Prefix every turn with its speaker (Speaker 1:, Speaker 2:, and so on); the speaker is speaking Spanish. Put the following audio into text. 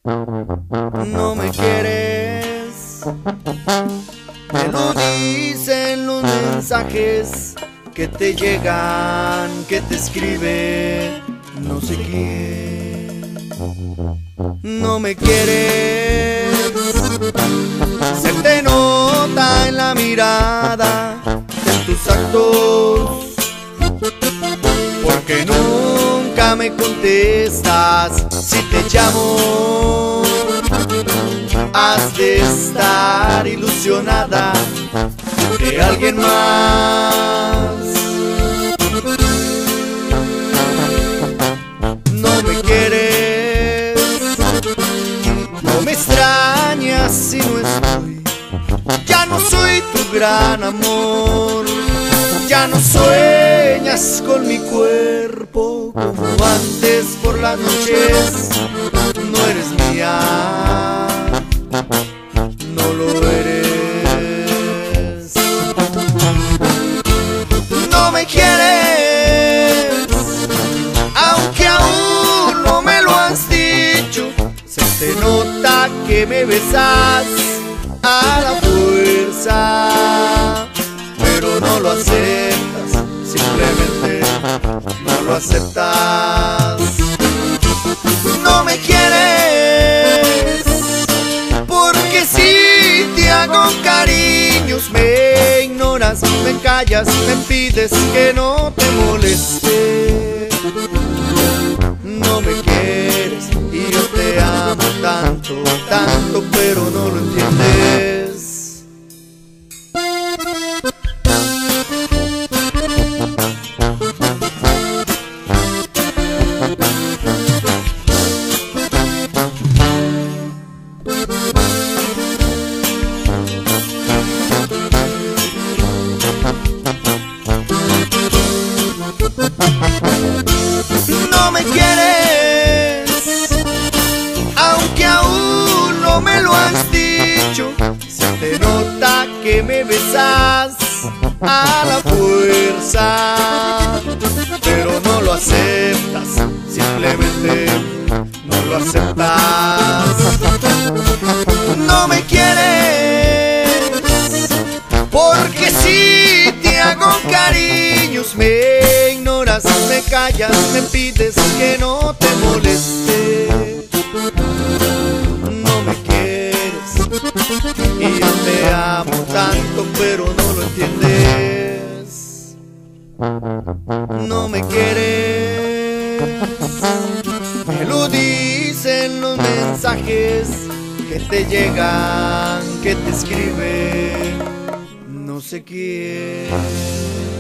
Speaker 1: No me quieres, me lo dicen los mensajes que te llegan, que te escribe no sé quién. No me quieres, se te nota en la mirada, en tus actos, porque nunca me contestas si te llamo. Has de estar ilusionada de alguien más. No me quieres, no me extrañas si no estoy. Ya no soy tu gran amor, ya no sueñas con mi cuerpo como antes por las noches. No eres mía, no lo eres. No me quieres, aunque aún no me lo has dicho. Se te nota que me besas a la fuerza, pero no lo aceptas, simplemente no lo aceptas. No me quieres, porque si te hago cariños me ignoras, me callas, me pides que no te moleste. No me quieres y yo te amo tanto, tanto, pero no lo entiendes. No me quieres, aunque aún no me lo has dicho. Se te nota que me besas a la fuerza, pero no lo aceptas, simplemente no lo aceptas. No me quieres, porque si te hago cariños me ignoras, me callas, me pides que no te moleste. No me quieres y yo te amo tanto, pero no lo entiendes. No me quieres, me lo dicen los mensajes que te llegan, que te escriben no sé quién.